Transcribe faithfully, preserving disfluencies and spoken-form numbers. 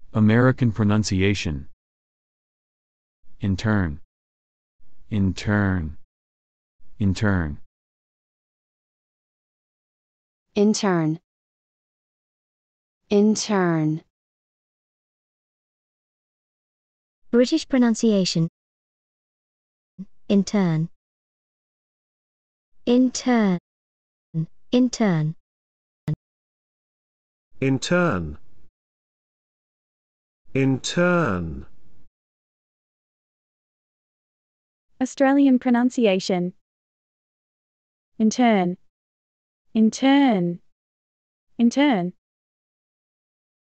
American pronunciation. Intern. Intern. Intern. Intern. Intern. British pronunciation. Intern. Intern. Intern. Intern. Intern. Australian pronunciation. Intern. Intern. Intern.